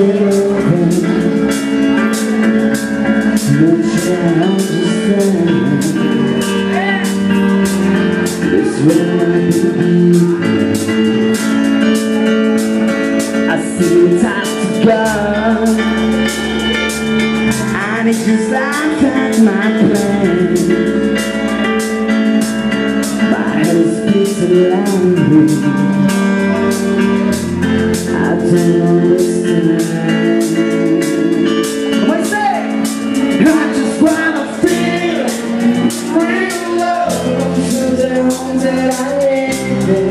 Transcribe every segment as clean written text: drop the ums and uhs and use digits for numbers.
And it's just like that's my plan. My head speaks around me. I don't understand. What you say? I just wanna feel real love to the home that I live in.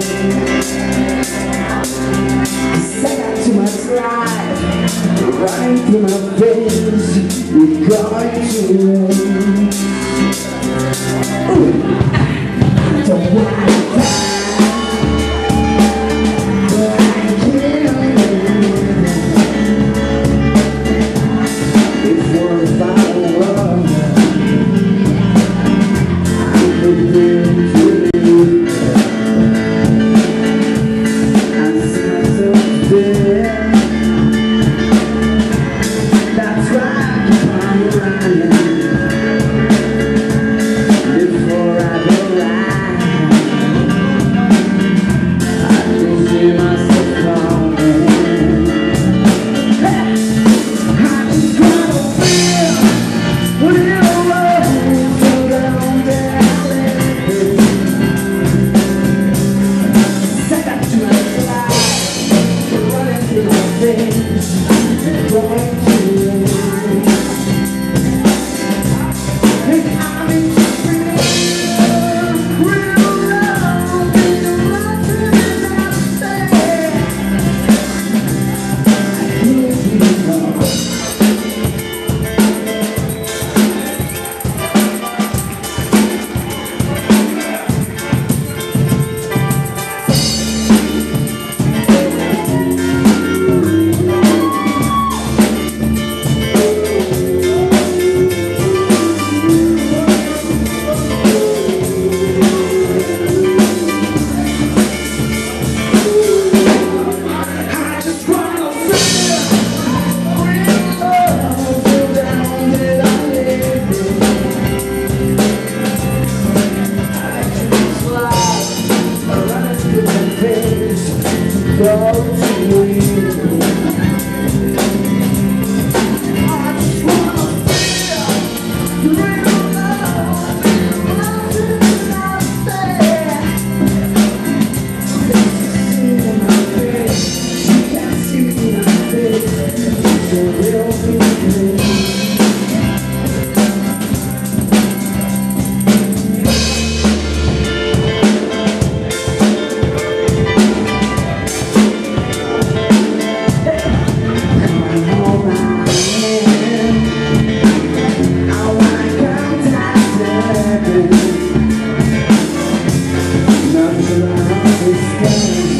'Cause I got too much life running through my veins. We're going to end. I don't want to die, but I can't live. If we're far away, I could live to live. I see myself dead. That's right. Before I go right, I can see myself coming. Hey, I just wanna feel what it was so down that I live in. I got too much life running through my veins, going to end. Not sure I understand.